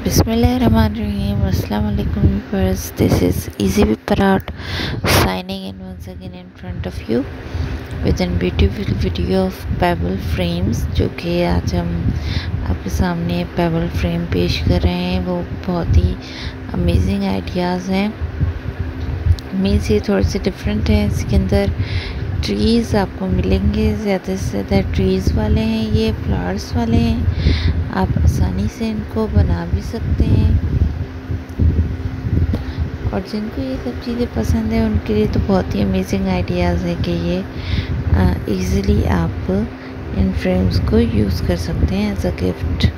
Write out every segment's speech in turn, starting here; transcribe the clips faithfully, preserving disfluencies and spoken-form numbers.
Bismillahirrahmanirrahim. Assalamu alaikum viewers. This is Easy with Parat signing in once again in front of you with a beautiful video of pebble frames, जो कि आज हम आपके सामने pebble frame पेश कर रहे हैं। वो बहुत ही अमेजिंग आइडियाज़ हैं। मीन्स ये थोड़े से डिफरेंट हैं। इसके अंदर ट्रीज़ आपको मिलेंगे, ज़्यादा से ज़्यादा ट्रीज़ वाले हैं, ये फ्लावर्स वाले हैं। आप आसानी से इनको बना भी सकते हैं और जिनको ये सब चीज़ें पसंद है उनके लिए तो बहुत ही अमेजिंग आइडियाज़ है कि ये इजीली आप इन फ्रेम्स को यूज़ कर सकते हैं एज अ गिफ्ट।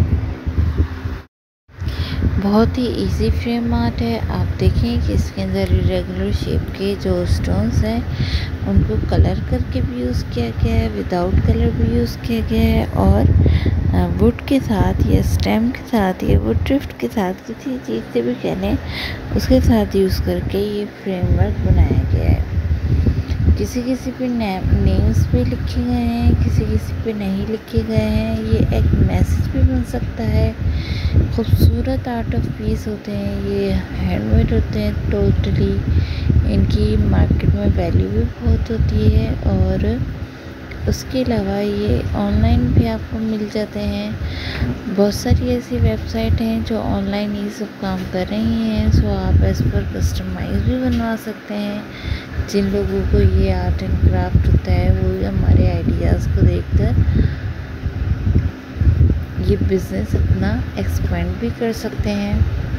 बहुत ही इजी फ्रेम आर्ट है। आप देखें कि इसके अंदर इरेगुलर शेप के जो स्टोन्स हैं उनको कलर करके भी यूज़ किया गया है, विदाउट कलर भी यूज़ किया गया है, और वुड के साथ या स्टेम के साथ या वुड ड्रिफ्ट के साथ किसी चीज़ से भी कह लें उसके साथ यूज़ करके ये फ्रेमवर्क बनाया गया है। किसी किसी पे नेम्स भी लिखे गए हैं, किसी किसी पे नहीं लिखे गए हैं। ये एक मैसेज भी बन सकता है। खूबसूरत आर्ट ऑफ पीस होते हैं, ये हैंडमेड होते हैं टोटली। इनकी मार्केट में वैल्यू भी बहुत होती है और उसके अलावा ये ऑनलाइन भी आपको मिल जाते हैं। बहुत सारी ऐसी वेबसाइट हैं जो ऑनलाइन ये सब काम कर रही हैं, सो आप इस पर कस्टमाइज़ भी बनवा सकते हैं। जिन लोगों को ये आर्ट एंड क्राफ्ट होता है वो हमारे आइडियाज़ को देखकर ये बिज़नेस अपना एक्सपेंड भी कर सकते हैं।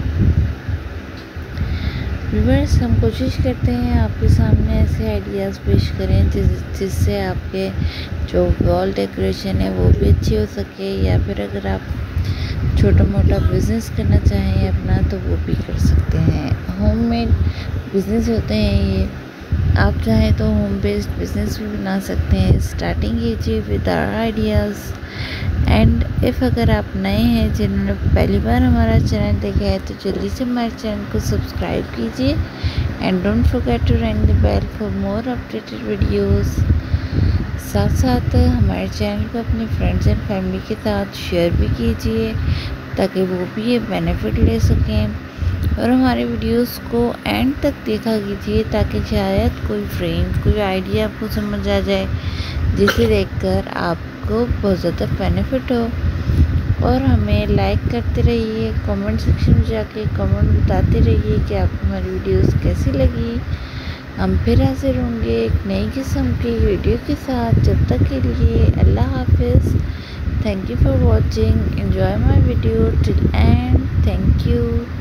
व्यूअर्स, हम कोशिश करते हैं आपके सामने ऐसे आइडियाज़ पेश करें जिस जिससे आपके जो वॉल डेकोरेशन है वो भी अच्छी हो सके, या फिर अगर आप छोटा मोटा बिज़नेस करना चाहें अपना तो वो भी कर सकते हैं। होममेड बिज़नेस होते हैं ये। आप चाहें तो होम बेस्ड बिज़नेस भी बना सकते हैं। स्टार्टिंग कीजिए with our ideas and if अगर आप नए हैं जिन्होंने पहली बार हमारा चैनल देखा है तो जल्दी से हमारे चैनल को सब्सक्राइब कीजिए and don't forget to ring the bell for more updated videos. साथ साथ हमारे चैनल को अपने फ्रेंड्स एंड फैमिली के साथ शेयर भी कीजिए ताकि वो भी ये बेनिफिट ले सकें, और हमारे वीडियोस को एंड तक देखा कीजिए ताकि शायद कोई फ्रेम कोई आइडिया आपको समझ आ जाए जिसे देखकर आपको बहुत ज़्यादा बेनिफिट हो। और हमें लाइक करते रहिए, कमेंट सेक्शन में जाके कमेंट बताते रहिए कि आपको हमारी वीडियोस कैसी लगी। हम फिर हाजिर होंगे एक नई किस्म की वीडियो के साथ। जब तक के लिए अल्लाह हाफिज़। Thank you for watching. Enjoy my video till end. Thank you.